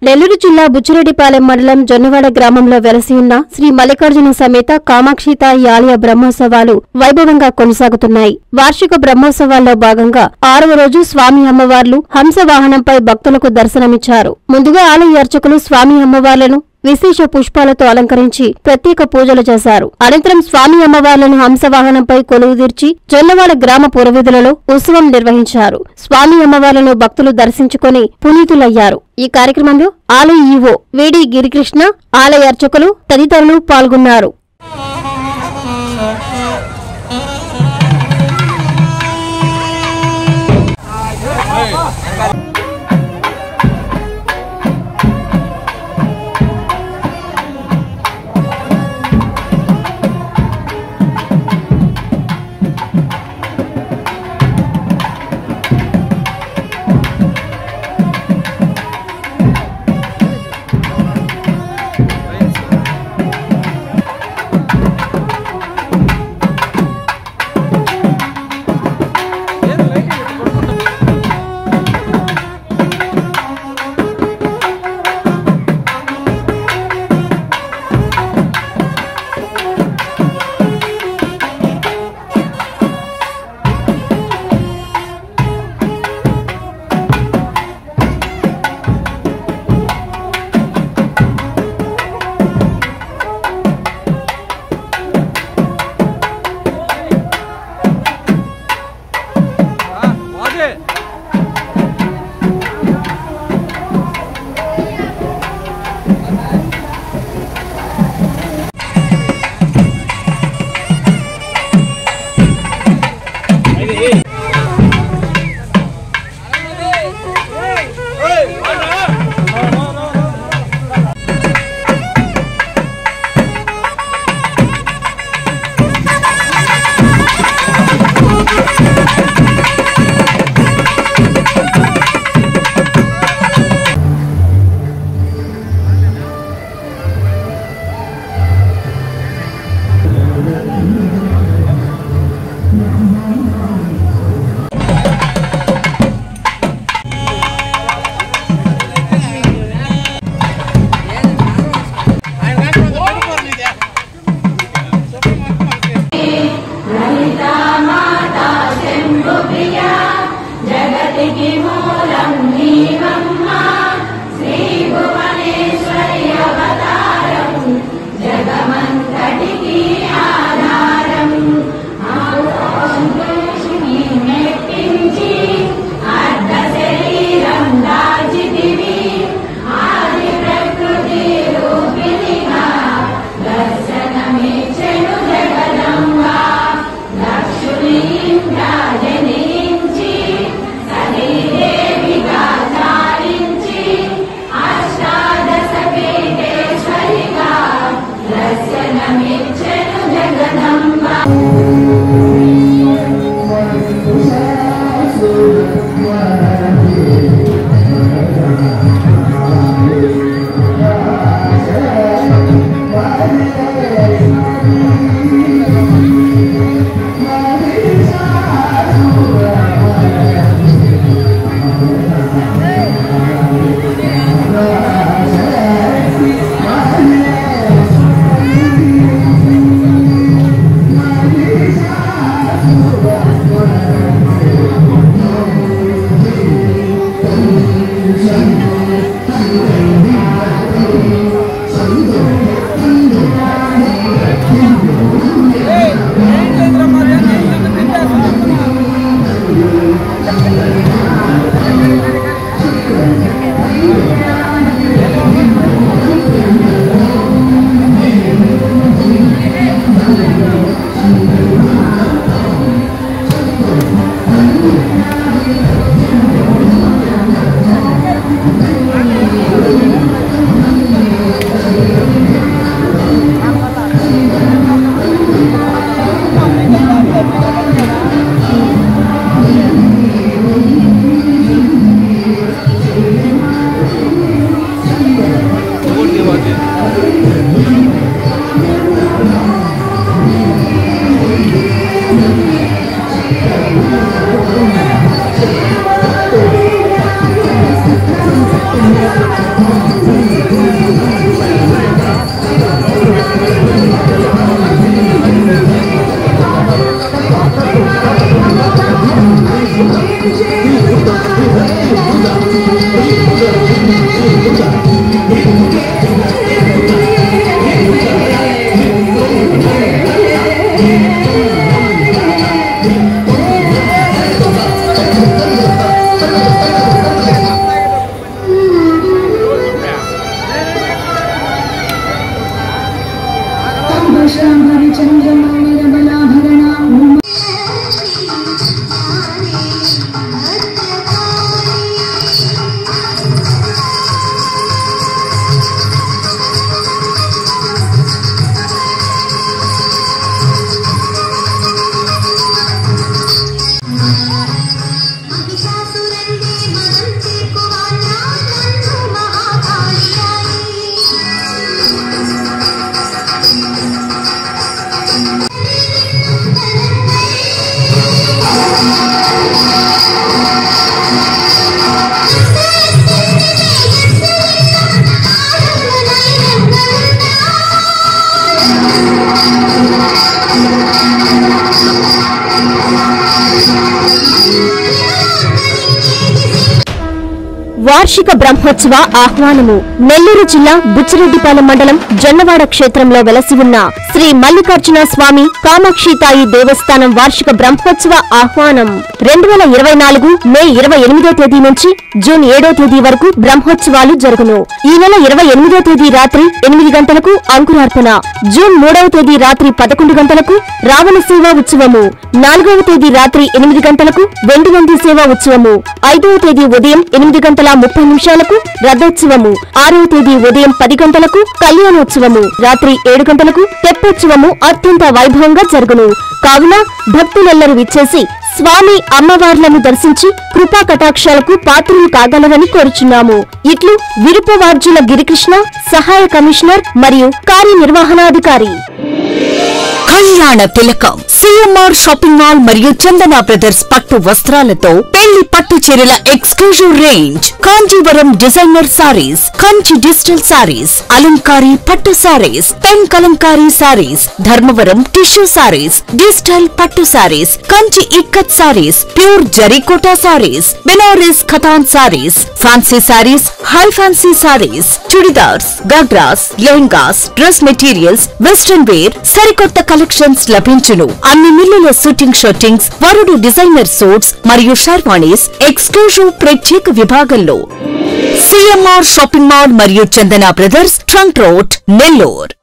నెల్లూరు జిల్లా బుచ్చిరెడ్డిపాలెం మండలం జొన్నవాడ గ్రామంలో వెలసి ఉన్న శ్రీ మల్లికార్జున సమేత కామాక్షితాయి ఆలయ బ్రహ్మోత్సవాలు వైభవంగా కొనసాగుతున్నాయి. వార్షిక బ్రహ్మోత్సవాల్లో భాగంగా 6వ రోజు స్వామి అమ్మవార్లు హంస వాహనంపై భక్తులకు దర్శనమిచ్చారు. ముందుగా ఆలయ అర్చకులు స్వామి అమ్మవార్లను విశేష పుష్పాలతో అలంకరించి ప్రత్యేక పూజలు చేశారు. అనంతరం స్వామి అమ్మవార్లను హంసవాహనంపై కొలువుదీర్చి జొన్నవాడ గ్రామ పురవీధులలో ఉత్సవం నిర్వహించారు. స్వామి అమ్మవార్లను భక్తులు దర్శించుకుని పునీతులయ్యారు. ఈ కార్యక్రమంలో ఆలయ ఈవో వేడి గిరికృష్ణ, ఆలయ అర్చకులు తదితరులు పాల్గొన్నారు. వార్షిక బ్రహ్మోత్సవ ఆహ్వానము. నెల్లూరు జిల్లా బుచ్చిరెడ్డిపాలెం మండలం జొన్నవాడ క్షేత్రంలో వెలసి ఉన్న శ్రీ మల్లికార్జున స్వామి కామాక్షితాయి దేవస్థానం వార్షిక బ్రహ్మోత్సవ ఆహ్వానం 2024 మే 28వ తేదీ నుంచి జూన్ 7వ తేదీ వరకు బ్రహ్మోత్సవాలు జరుగును. ఈ నెల 28వ తేదీ రాత్రి 8 గంటలకు అంకురార్పణ, జూన్ 3వ తేదీ రాత్రి 11 గంటలకు రావణ సేవా ఉత్సవము, 4వ తేదీ రాత్రి 8 గంటలకు వెండి నంది సేవా ఉత్సవము, 5వ తేదీ ఉదయం 8:30 రథోత్సవము, 6వ తేదీ ఉదయం 10 గంటలకు కళ్యాణోత్సవము, రాత్రి 7 గంటలకు తెప్పోత్సవము అత్యంత వైభవంగా జరుగును. కావున భక్తులెల్లరూ విచ్చేసి స్వామి అమ్మవార్లను దర్శించి కృపా కటాక్షాలకు పాత్రులు కాగలరని కోరుచున్నాము. ఇట్లు విరుపవార్జుల గిరికృష్ణ, సహాయ కమిషనర్ మరియు కార్యనిర్వహణాధికారి. కళ్యాణ తిలకం సిఎంఆర్ షాపింగ్ మాల్ మరియు చందన బ్రదర్స్ పట్టు వస్త్రాలతో పెళ్లి పట్టు చీరల exclusive range, Kanjeevaram designer saris, Kanchi digital saris, అలంకారీ పట్టు saris, pen kalamkari saris, Dharmavaram tissue saris, digital పట్టు సారీస్, కంచి ఇక్కత్ సారీస్, ప్యూర్ జరీకోటా సారీస్, బెనారస్ ఖతాన్ saris, fancy saris, high fancy saris, churidars, ghagras, lehengas, dress materials, western wear, సరికొత్త కలెక్షన్స్ లభించును. అన్ని మిల్లుల షూటింగ్ షర్టింగ్స్, వరుడు డిజైనర్ సూట్స్ మరియు షర్వాణీస్ ఎక్స్క్లూజివ్ ప్రత్యేక విభాగంలో. సిఎంఆర్ షాపింగ్ మాల్ మరియు Chandana brothers, trunk road, Nellore.